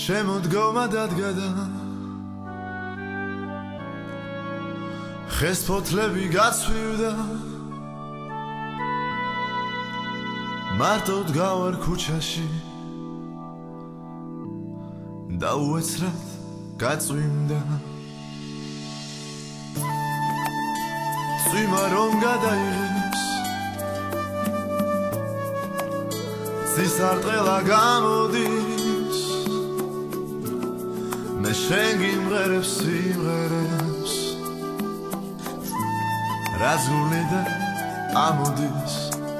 შემოდგომა დადგადა ხეს ფოთლები გაცვივდა მარტოდ გავარ ქუჩაში და უეცრად გაწვიმდა წვიმა რომ გადაიღებს სისარტყელა გამოდის მე შენ გიმღერებს სიმღერებს რაზული და ამოდის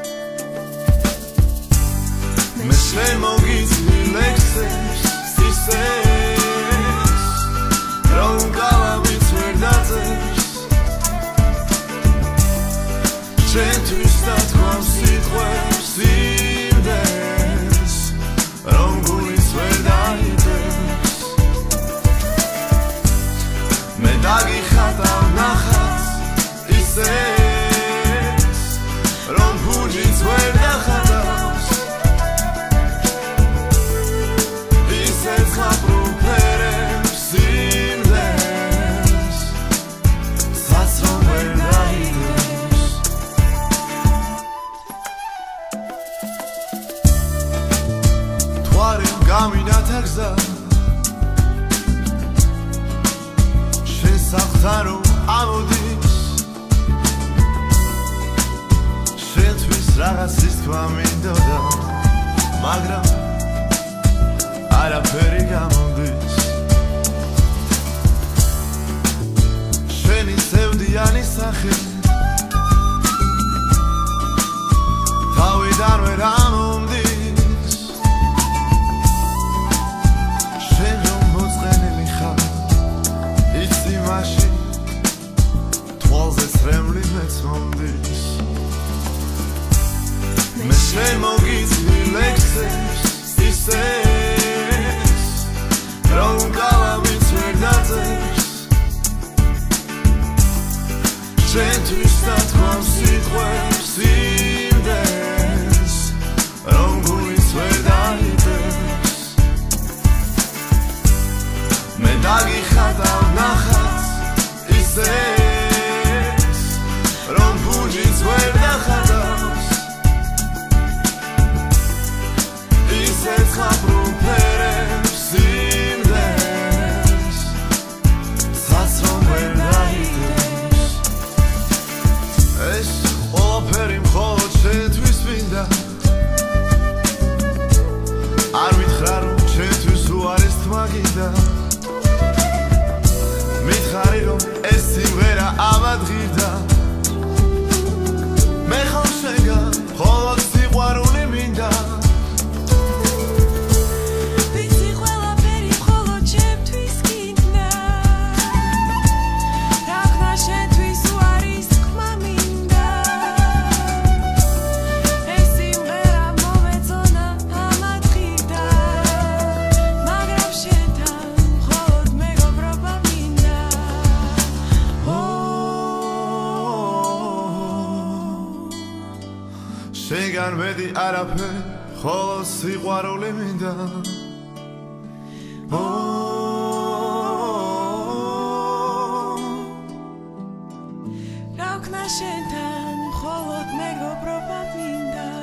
მე შენ მოგიწვი ლექსებს სისეს რომ გალავით ვერ დაწერს შენთვის დათქვამ სიტყვებს იმდენს რომ გულის ვერ დაიწერს მე დაგიხატავ ნახატს ისეს რომ ფუძიც ვერ დახატავს ისეს ხაფრუფერებს იმდენს საცრომ ვერ დაიწერს თვარი გამინათა გზა შენ საფრთხე რომ ამოდის შენთვის რაღაცის თქვა მინდოდა მაგრამ არაფერი გამოდის შენი სევდიანი სახე თავიდან ვერ ამომდის შენ რომ მოწყენილი ხარ იცი მაშინ თვალზე ცრემლი მეც მომდის მე შენ მოგიწვი ლექსებს ისეს რომ გალავით ვერ დაწერს შენთვის დათქვამ სიტყვებს იმდენს რომ გულის ვერ დაიწერს მე დაგიხატავ ნახატს ისეს რომ ფუძიც ვერ დახატავს ისეს ხაფრუფერებს იმდენს საცრომ ვერ დაიწერს ეს ყველაფერი მხოლოდ შენთვის მინდა არ მითხრა რომ შენთვის უარის თმა გინდა მითხარი რომ ეს სიმღერა ამადგირდა მე ხომ შენგან მხოლოდ სიყვარული მინდა შენგან მეტი არაფერი ხოლო სიყვარული მინდა რა ვქნა შენთან მხოლოდ მეგობრობა მინდა